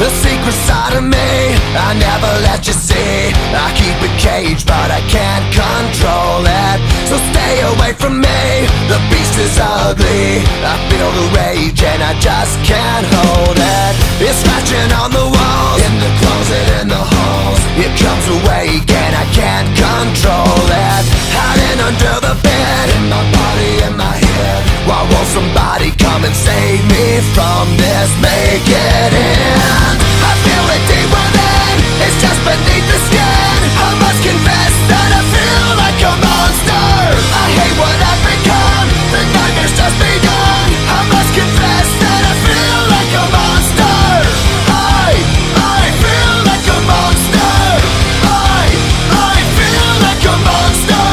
The secret side of me, I never let you see. I keep it caged, but I can't control it. So stay away from me, the beast is ugly. I feel the rage and I just can't hold it. It's scratching on the walls, in the closet, in the halls. It comes awake and I can't control it. Hiding under the bed, in my body, in my head. Why won't somebody come and save me from this? Make it end. I feel it deep within, it's just beneath the skin. I must confess that I feel like a monster. I hate what I've become, the nightmare's just begun. I must confess that I feel like a monster. I feel like a monster. I feel like a monster.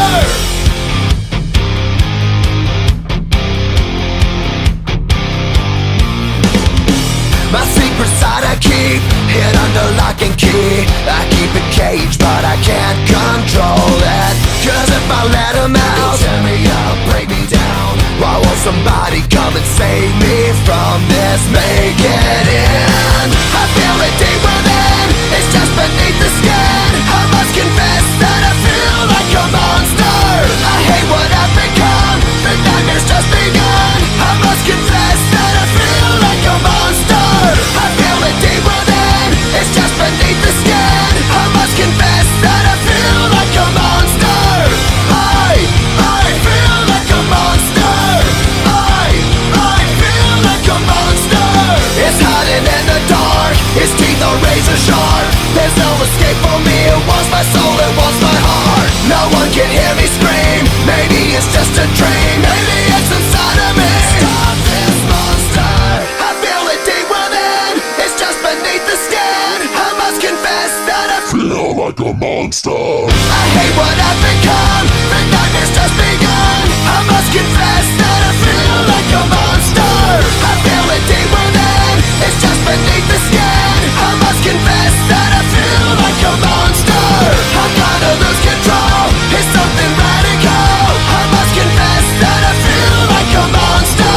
My secret side I keep hid under lock and key. I keep it caged, but I can't control it. Cause if I let him out, he'll tear me up, break me down. Why won't somebody come and save me from this? Make it end. I feel it deep within, it's just beneath the skin. I must confess that I feel like a monster. I hate what I've become, the nightmare's just begun. I must confess that I feel like a monster. I feel it deep within, it's just beneath the skin. I must confess that I feel like a monster. I feel like a monster. I feel like a monster. It's hiding in the dark, its teeth are razor sharp. There's no escape for me, it wants my soul, it wants my heart. No one can hear me scream, maybe it's just a dream. Maybe it's inside of me. Stop this monster. I feel it deep within, it's just beneath the skin. I must confess that I feel like a monster. I hate what I've become, the nightmare's just begun. I must confess that I feel like a monster. I feel it deep within, it's just beneath the skin. I must confess that I feel like a monster. I kinda lose control, it's something radical. I must confess that I feel like a monster.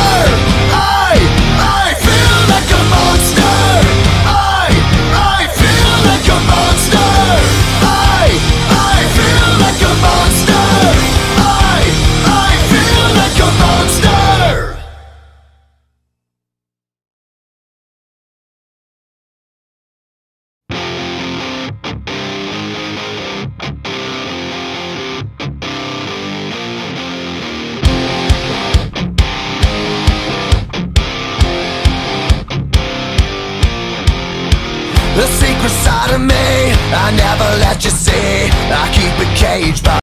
I feel like a monster. I feel like a monster. I feel like a monster. I feel like a monster. The secret side of me, I never let you see. I keep it caged, but